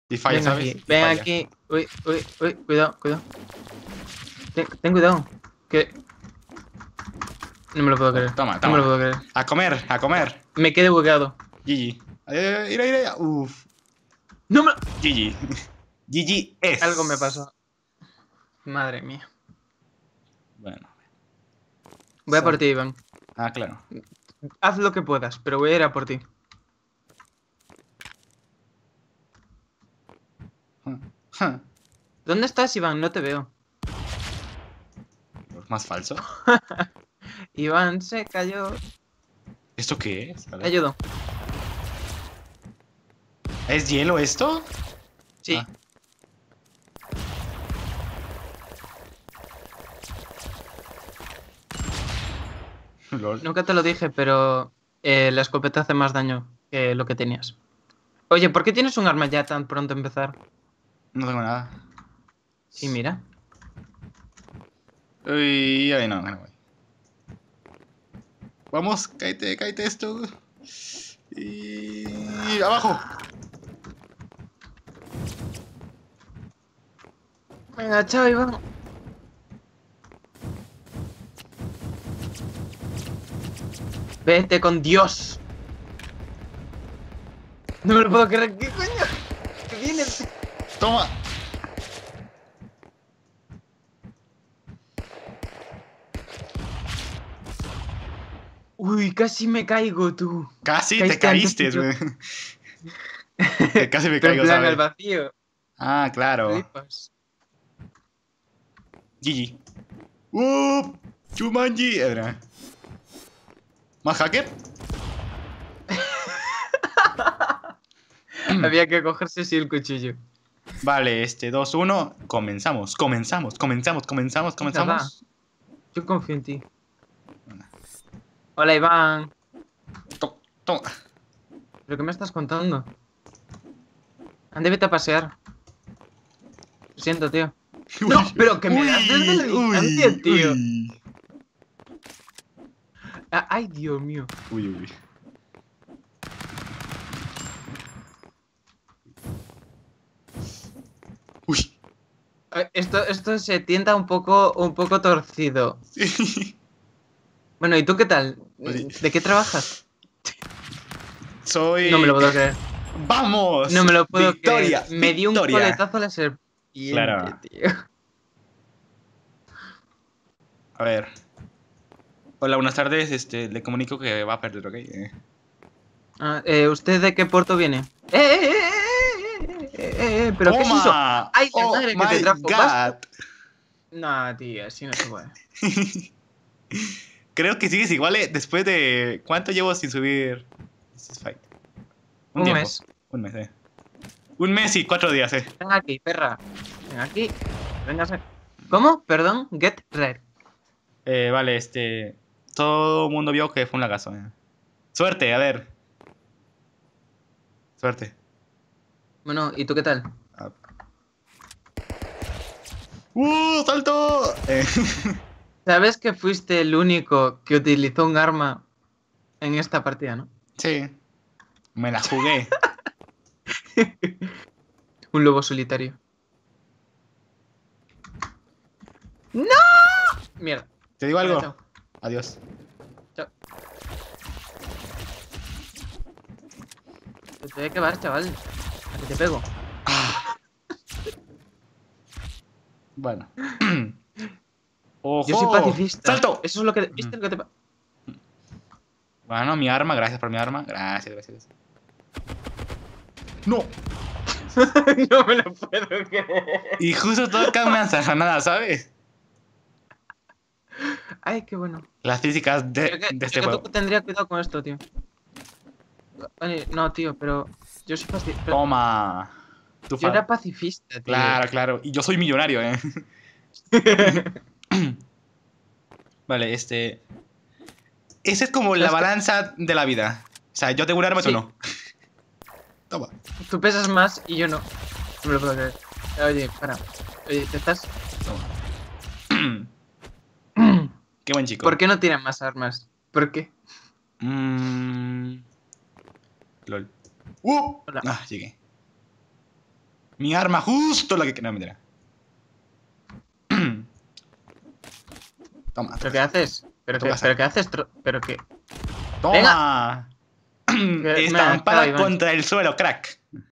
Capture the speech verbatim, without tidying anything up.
Y falla, Ven ¿sabes? aquí, Y ven falla. aquí. Uy, uy, uy, cuidado, cuidado. Ten, ten cuidado. Que. No me lo puedo creer. Toma, No me lo toma. puedo creer. A comer, a comer. Me quedé bugueado. G G. Eh, Mira, mira, uff. No me. G G. G G es. Algo me pasó. Madre mía. Bueno. Voy a por Son- ti, Iván. Ah, claro. Haz lo que puedas, pero voy a ir a por ti. ¿Dónde estás, Iván? No te veo. ¿Más falso? Iván se cayó. ¿Esto qué es? A Te ver. ayudo. ¿Es hielo esto? Sí. Ah. Lol. Nunca te lo dije, pero eh, la escopeta hace más daño que lo que tenías. Oye, ¿por qué tienes un arma ya tan pronto a empezar? No tengo nada. Sí, mira. Uy, ay, no, no voy. Vamos, cállate, cállate esto. Y abajo. Venga, chao, Iván. Vete con Dios. No me lo puedo creer. ¿Qué coño? ¿Qué viene? Toma. Uy, casi me caigo, tú. Casi te Caíste antes caíste, que yo. güey. Que casi me Pero en caigo, plan al ¿sabes? vacío. Ah, claro. Flipas. G G. ¡Uh! ¡Chumanji! Edra. ¿Más hacker? Había que cogerse así el cuchillo. Vale, este, dos, uno. Comenzamos, comenzamos, comenzamos, comenzamos, Venga, va. comenzamos. Yo confío en ti. Hola, Iván. To- Toma. ¿Pero qué me estás contando? Ande, vete a pasear. Lo siento, tío. No, pero que me das desde la distancia, tío. Uy, Ah, ay, Dios mío. uy, uy. Uy. Eh, Esto, esto se tienta un poco, un poco torcido. Sí. Bueno, ¿y tú qué tal? Oye. ¿De qué trabajas? Soy. No me lo puedo creer. ¡Vamos! No me lo puedo ¡Victoria! creer. Me di un ¡Victoria! coletazo a la serpiente, Claro. tío. A ver. Hola, buenas tardes. Este, le comunico que va a perder, ¿ok? Eh. Ah, eh, ¿usted de qué puerto viene? ¡Eh, eh, eh, eh, eh, eh, eh! ¿Pero qué es eso? ¡Toma! ¡Ay, la ¡Oh, madre que te my trajo! ¿Vas tú? God! No, tío, así no se puede. Creo que sigues igual eh, después de... ¿Cuánto llevo sin subir? This is Fight? Un, Un tiempo. mes. Un mes, eh. Un mes y cuatro días, eh. Ven aquí, perra. Ven aquí. Véngase. ¿Cómo? Perdón. Get red. Eh, vale, este... Todo el mundo vio que fue un lagazo, eh. Suerte, a ver. Suerte. Bueno, ¿y tú qué tal? Ah. ¡Uh! ¡Salto! Eh. ¿Sabes que fuiste el único que utilizó un arma en esta partida, no? Sí. Me la jugué. Un lobo solitario. ¡No! Mierda. ¿Te digo Venga, algo? chao. Adiós. Chao. Te voy a quedar, chaval. A que te pego. Bueno. ¡Ojo! Yo soy pacifista. ¡Salto! Eso es lo que... ¿Viste lo que te pa- Bueno, mi arma, gracias por mi arma. Gracias, gracias. ¡No! No me lo puedo creer. Y justo toca una nada, ¿sabes? Ay, qué bueno. Las físicas de, Creo que, de este creo que juego. tú tendría cuidado con esto, tío. Oye, no, tío, pero yo soy pacifista. Toma. Tu Yo fa- era pacifista, tío. Claro, claro. Y yo soy millonario, ¿eh? Vale, este... Esa es como la ¿Sabes qué? balanza de la vida. O sea, yo tengo un arma y tú Sí. no. Toma. Tú pesas más y yo no. No me lo puedo creer. Oye, para. Oye, ¿te estás...? Toma. Qué buen chico. ¿Por qué no tienen más armas? ¿Por qué? Mm... LOL. ¡Uh! Hola. Ah, llegué. Mi arma justo la que... No, mentira. Toma. ¿Pero qué haces? ¿Pero Tu qué, casa. ¿pero qué haces? tro- ¿Pero qué? Toma. me Estampada acaba, Iván. contra el suelo, crack.